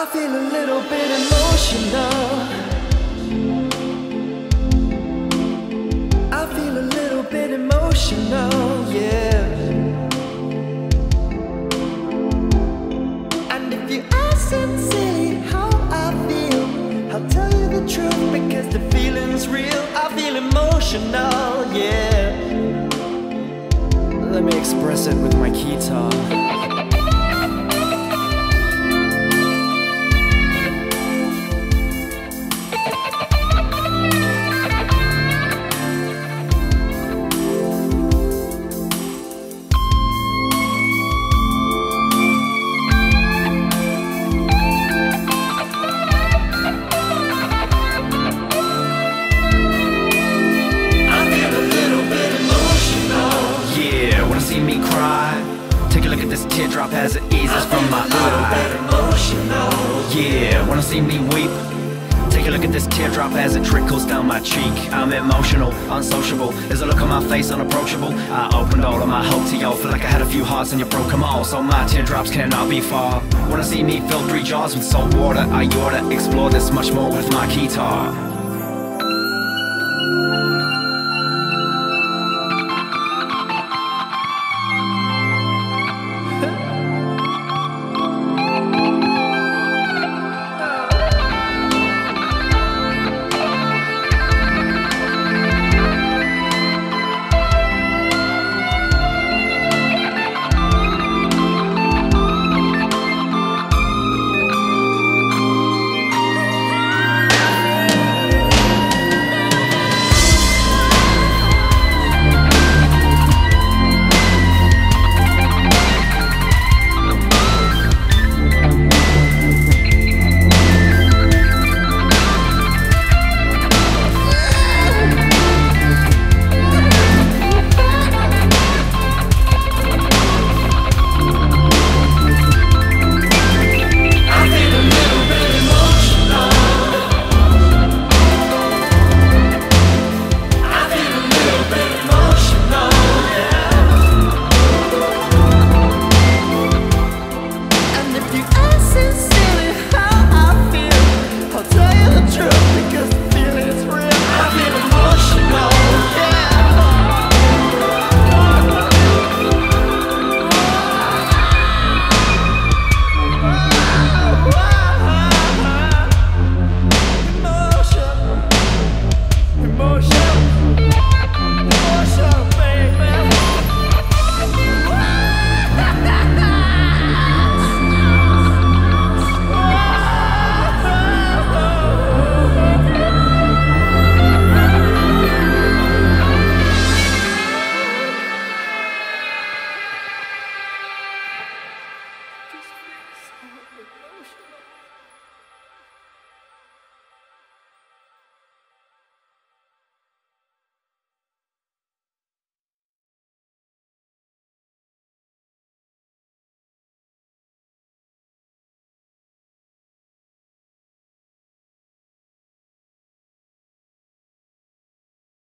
I feel a little bit emotional. I feel a little bit emotional, yeah. And if you ask sincerely how I feel, I'll tell you the truth because the feeling's real. I feel emotional, yeah. Let me express it with my keytar. Teardrop as it eases from my eye. Yeah, wanna see me weep? Take a look at this teardrop as it trickles down my cheek. I'm emotional, unsociable. There's a look on my face, unapproachable. I opened all of my hope to y'all. Feel like I had a few hearts and you broke them all. So my teardrops cannot be far. Wanna see me fill 3 jars with salt water? I oughta explore this much more with my keytar.